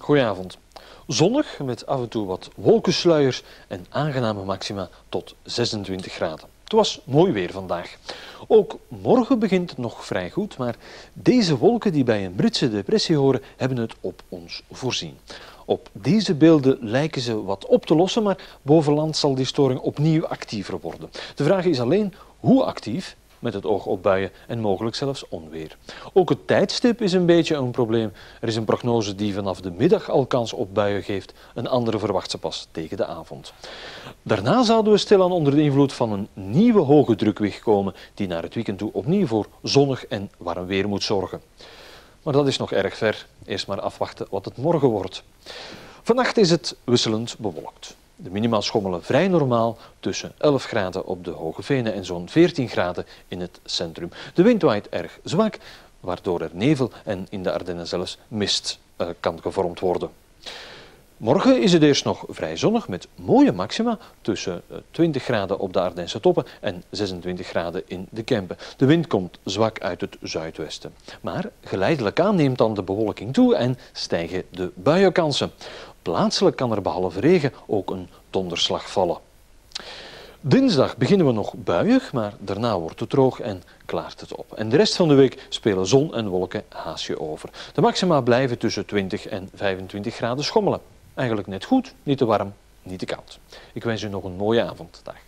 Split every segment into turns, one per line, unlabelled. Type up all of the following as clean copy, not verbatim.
Goedenavond. Zonnig met af en toe wat wolkensluiers en aangename maxima tot 26 graden. Het was mooi weer vandaag. Ook morgen begint het nog vrij goed, maar deze wolken die bij een Britse depressie horen, hebben het op ons voorzien. Op deze beelden lijken ze wat op te lossen, maar boven land zal die storing opnieuw actiever worden. De vraag is alleen hoe actief, met het oog op buien en mogelijk zelfs onweer. Ook het tijdstip is een beetje een probleem. Er is een prognose die vanaf de middag al kans op buien geeft. Een andere verwacht ze pas tegen de avond. Daarna zouden we stilaan onder de invloed van een nieuwe hoge drukwig komen die naar het weekend toe opnieuw voor zonnig en warm weer moet zorgen. Maar dat is nog erg ver. Eerst maar afwachten wat het morgen wordt. Vannacht is het wisselend bewolkt. De minima schommelen vrij normaal tussen 11 graden op de Hoge Venen en zo'n 14 graden in het centrum. De wind waait erg zwak, waardoor er nevel en in de Ardennen zelfs mist kan gevormd worden. Morgen is het eerst nog vrij zonnig met mooie maxima tussen 20 graden op de Ardense toppen en 26 graden in de Kempen. De wind komt zwak uit het zuidwesten. Maar geleidelijk aan neemt dan de bewolking toe en stijgen de buienkansen. Plaatselijk kan er behalve regen ook een donderslag vallen. Dinsdag beginnen we nog buiig, maar daarna wordt het droog en klaart het op. En de rest van de week spelen zon en wolken haasje over. De maxima blijven tussen 20 en 25 graden schommelen. Eigenlijk net goed, niet te warm, niet te koud. Ik wens u nog een mooie avond. Dag.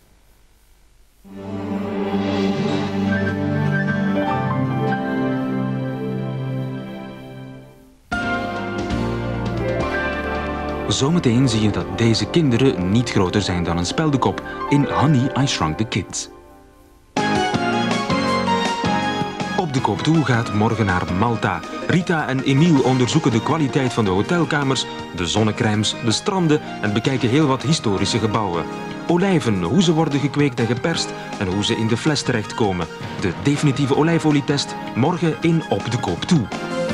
Zometeen zie je dat deze kinderen niet groter zijn dan een speldenkop in Honey, I Shrunk the Kids. Op de Kop Toe gaat morgen naar Malta. Rita en Emiel onderzoeken de kwaliteit van de hotelkamers, de zonnecrèmes, de stranden en bekijken heel wat historische gebouwen. Olijven, hoe ze worden gekweekt en geperst en hoe ze in de fles terechtkomen. De definitieve olijfolietest morgen in Op de Kop Toe.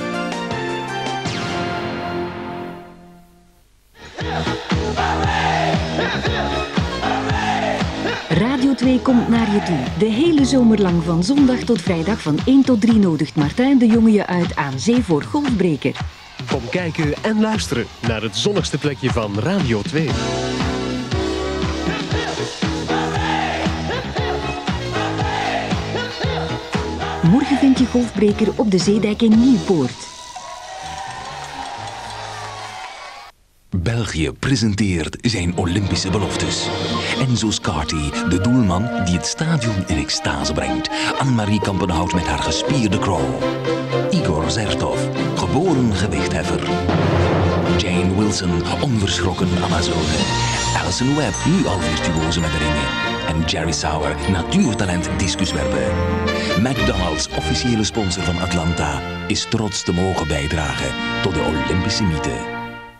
Radio 2 komt naar je toe. De hele zomer lang van zondag tot vrijdag van 1 tot 3 nodigt Martijn de Jonge je uit aan zee voor Golfbreker.
Kom kijken en luisteren naar het zonnigste plekje van Radio 2.
Morgen vind je Golfbreker op de Zeedijk in Nieuwpoort.
België presenteert zijn Olympische beloftes. Enzo Scarti, de doelman die het stadion in extase brengt. Anne-Marie Kampenhout met haar gespierde crow. Igor Zertov, geboren gewichtheffer. Jane Wilson, onverschrokken Amazone. Alison Webb, nu al virtuoze met de ringen. En Jerry Sauer, natuurtalent discuswerpen. McDonald's, officiële sponsor van Atlanta, is trots te mogen bijdragen tot de Olympische mythe.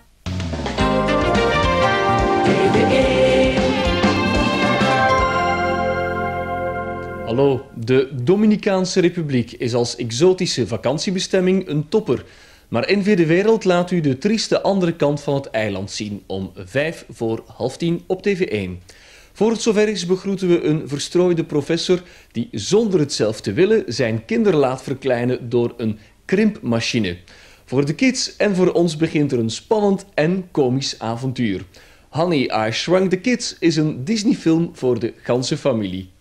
Hallo, de Dominicaanse Republiek is als exotische vakantiebestemming een topper. Maar NV De Wereld laat u de trieste andere kant van het eiland zien om 9:55 op TV1. Voor het zover is begroeten we een verstrooide professor die zonder het zelf te willen zijn kinderen laat verkleinen door een krimpmachine. Voor de kids en voor ons begint er een spannend en komisch avontuur. Honey, I Shrunk the Kids is een Disney-film voor de ganse familie.